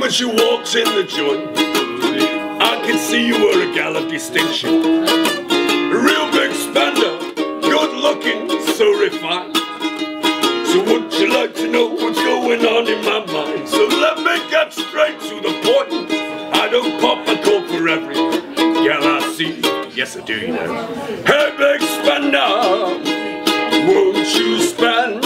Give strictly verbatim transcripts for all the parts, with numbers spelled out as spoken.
moment you walked in the joint, I could see you were a gal of distinction. A real big spender, good looking, so refined. So would you like to know what's going on in my mind? So let me get straight to the point. I don't pop a cork for every gal I see. Yes, I do, you know. Hey, big spender, won't you spend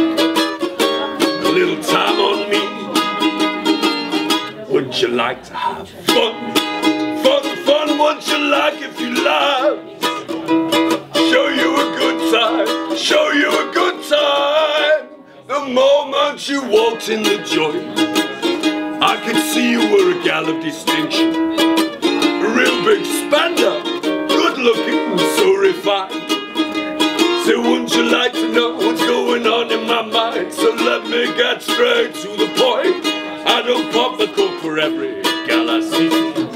a little time on me? Would you like to have fun? Fun, fun, would you like if you love? Show you a good time, show you a good time. The moment you walked in the joint, I could see you were a gal of distinction. A real big spender, good looking, so refined. So wouldn't you like to know what's going on in my mind? So let me get straight to the point. I don't pop the cork for every gal I see.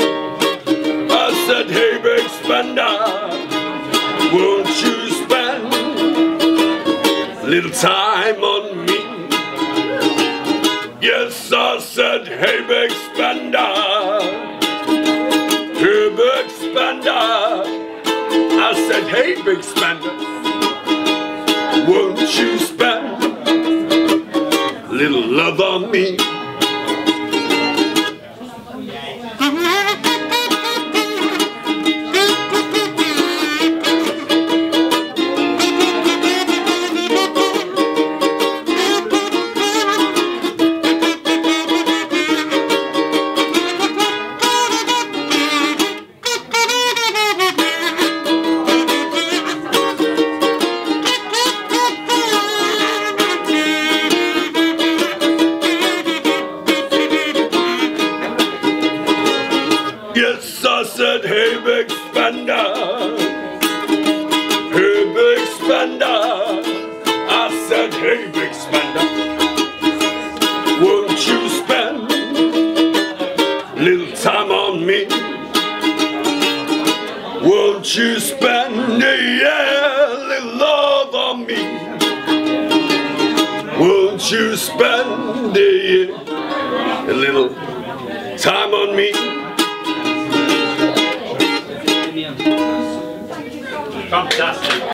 I said, hey big spender, won't you spend a little time on me? Yes, I said, hey big spender, hey big spender. I said, hey big spender, won't you spend a little love on me? Yes, I said, hey big spender, hey big spender. I said, hey big spender, won't you spend a little time on me? Won't you spend a yeah, little love on me? Won't you spend a, yeah, a little time on me? Fantastic.